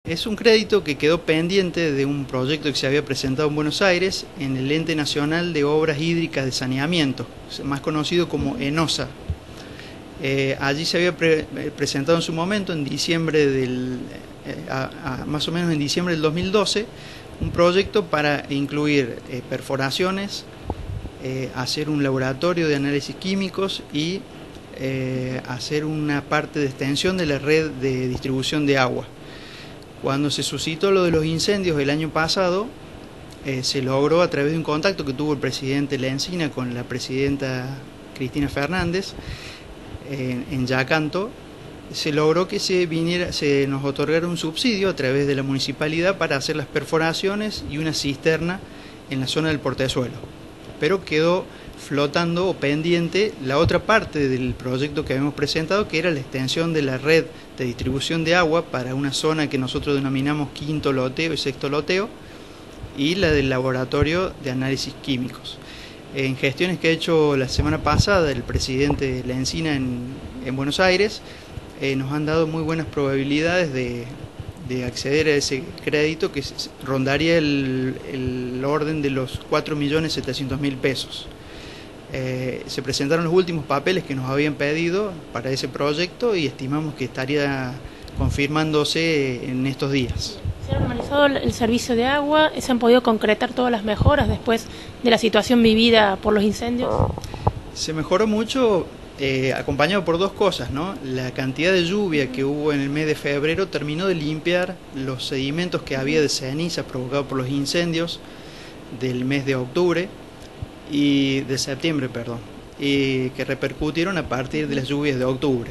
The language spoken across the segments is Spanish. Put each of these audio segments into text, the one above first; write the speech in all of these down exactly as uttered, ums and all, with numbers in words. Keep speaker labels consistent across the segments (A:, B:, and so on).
A: Es un crédito que quedó pendiente de un proyecto que se había presentado en Buenos Aires en el Ente Nacional de Obras Hídricas de Saneamiento, más conocido como ENOSA. Eh, allí se había pre presentado en su momento, en diciembre del, eh, a, a, más o menos en diciembre del dos mil doce, un proyecto para incluir eh, perforaciones, eh, hacer un laboratorio de análisis químicos y eh, hacer una parte de extensión de la red de distribución de agua. Cuando se suscitó lo de los incendios el año pasado, eh, se logró a través de un contacto que tuvo el presidente Lencina con la presidenta Cristina Fernández eh, en Yacanto, se logró que se viniera, se nos otorgara un subsidio a través de la municipalidad para hacer las perforaciones y una cisterna en la zona del portezuelo. Pero quedó flotando o pendiente la otra parte del proyecto que habíamos presentado, que era la extensión de la red de distribución de agua para una zona que nosotros denominamos quinto loteo y sexto loteo, y la del laboratorio de análisis químicos. En gestiones que ha hecho la semana pasada el presidente Lencina en, en Buenos Aires, eh, nos han dado muy buenas probabilidades de, de acceder a ese crédito que rondaría el, el orden de los cuatro millones setecientos mil pesos. Eh, se presentaron los últimos papeles que nos habían pedido para ese proyecto y estimamos que estaría confirmándose en estos días.
B: ¿Se ha normalizado el servicio de agua? ¿Se han podido concretar todas las mejoras después de la situación vivida por los incendios?
A: Se mejoró mucho, eh, acompañado por dos cosas, ¿no? La cantidad de lluvia que hubo en el mes de febrero terminó de limpiar los sedimentos que había de ceniza provocados por los incendios del mes de octubre y de septiembre, perdón, y que repercutieron a partir de las lluvias de octubre.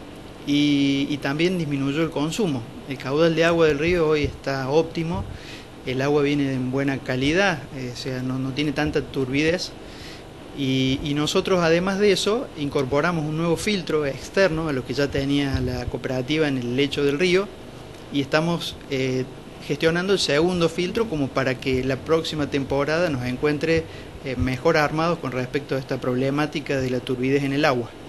A: Y, y también disminuyó el consumo. El caudal de agua del río hoy está óptimo, el agua viene en buena calidad, eh, o sea, no, no tiene tanta turbidez. Y, y nosotros, además de eso, incorporamos un nuevo filtro externo a lo que ya tenía la cooperativa en el lecho del río, y estamos eh, gestionando el segundo filtro como para que la próxima temporada nos encuentre eh, mejor armados con respecto a esta problemática de la turbidez en el agua.